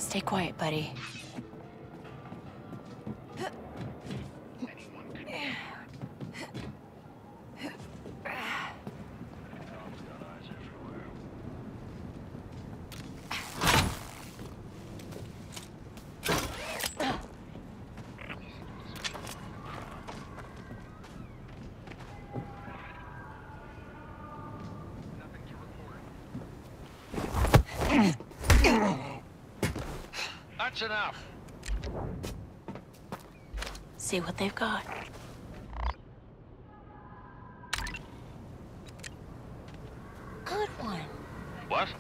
Stay quiet, buddy. That's enough. See what they've got. Good one. What?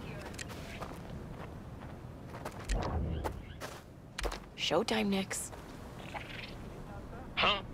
Showtime, Nix. Huh?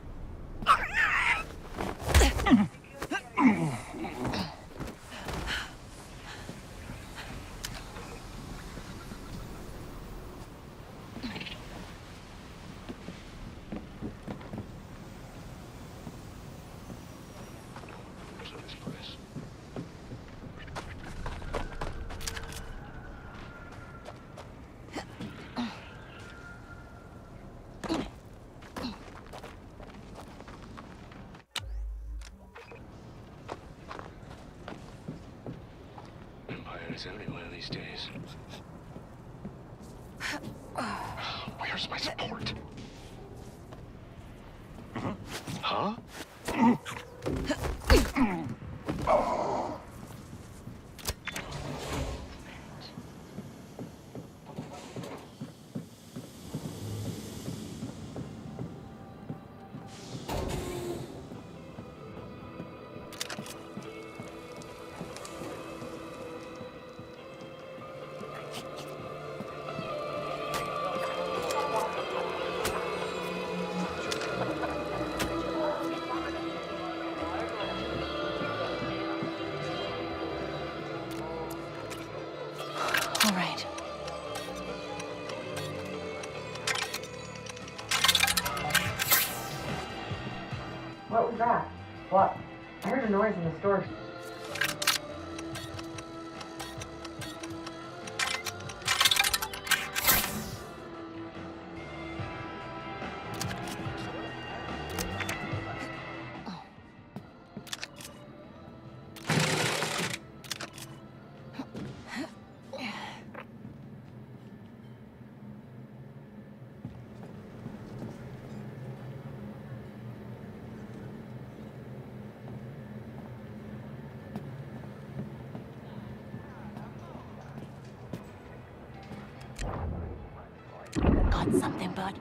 It's everywhere these days. Where's my support? Huh? All right. What was that? What? I heard a noise in the store. Got something, bud?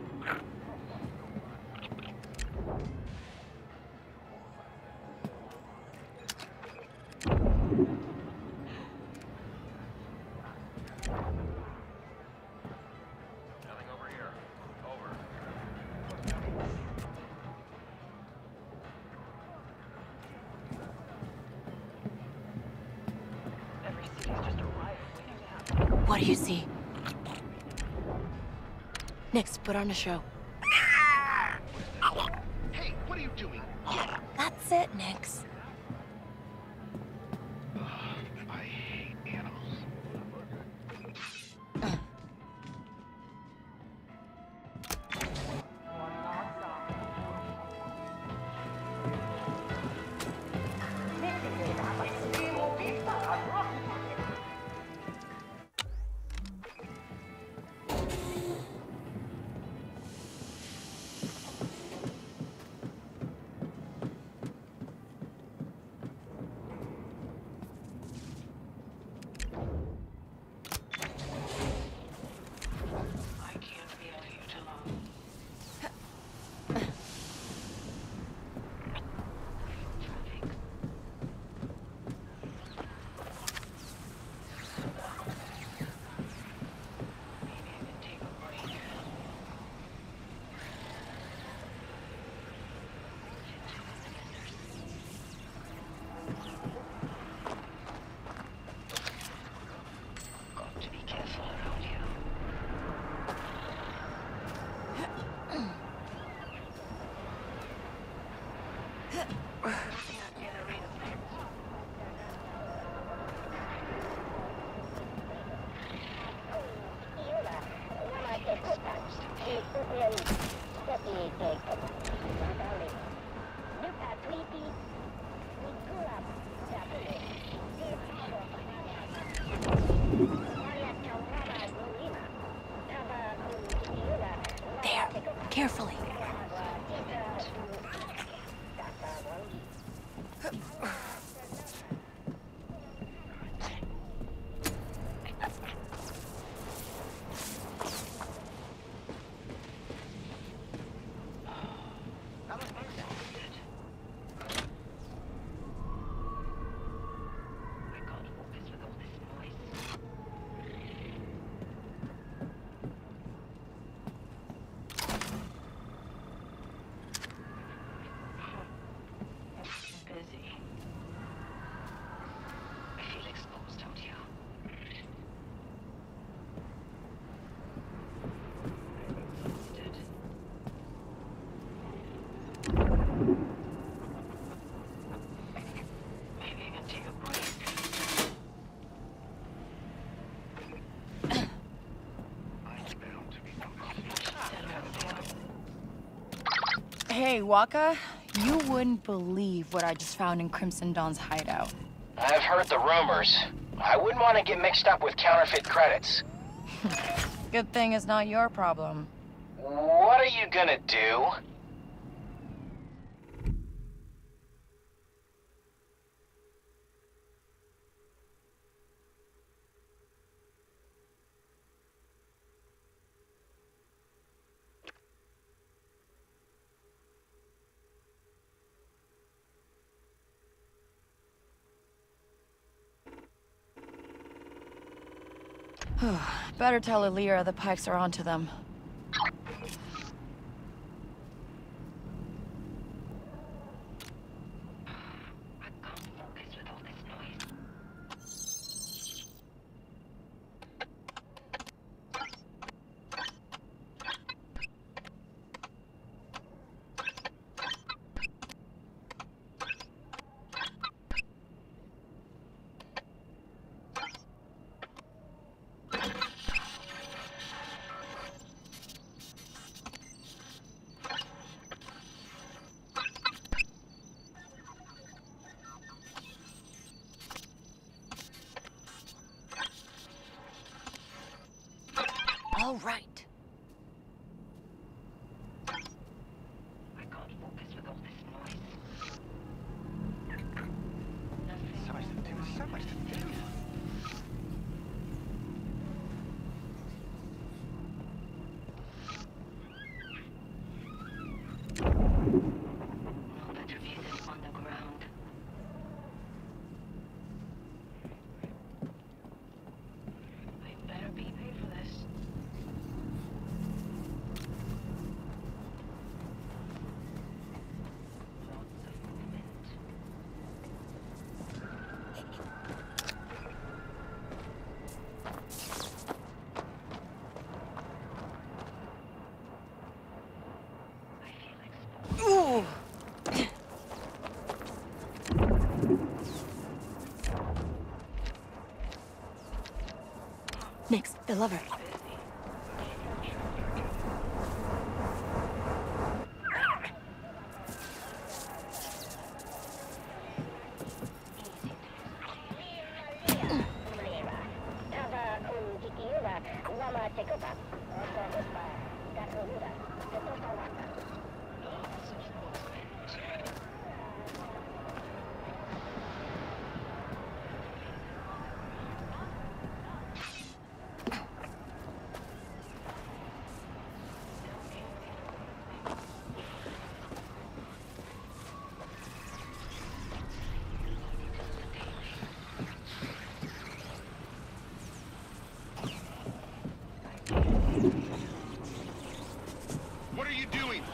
Nothing over here. Over. Every city's just a riot waiting to happen. What do you see? Nix, put on a show. Hey, what are you doing? That's it, Nix. I hate animals. Hey, Waka, you wouldn't believe what I just found in Crimson Dawn's hideout. I've heard the rumors. I wouldn't want to get mixed up with counterfeit credits. Good thing it's not your problem. What are you gonna do? Better tell Alira the Pikes are onto them. All right. So much to do. Ooh. Nix, the lover. What are you doing?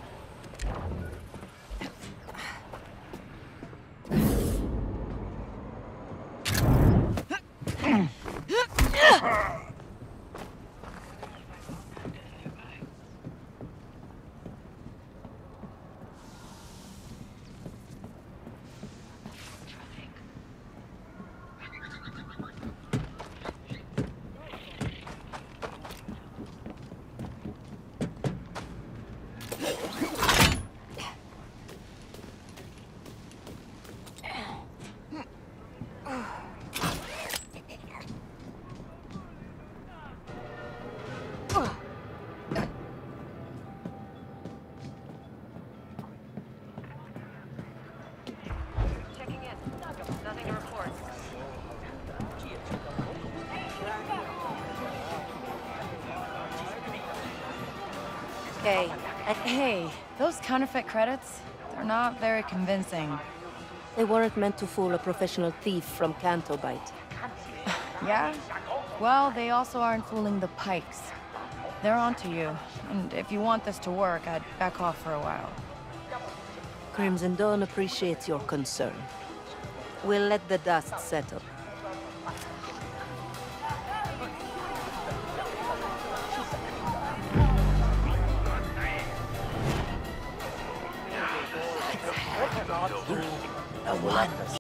Checking in. Nothing to report. Hey, those counterfeit credits, they're not very convincing. They weren't meant to fool a professional thief from Cantobite. Yeah? Well, they also aren't fooling the Pikes. They're onto you, and if you want this to work, I'd back off for a while. Crimson Dawn appreciates your concern. We'll let the dust settle. The one.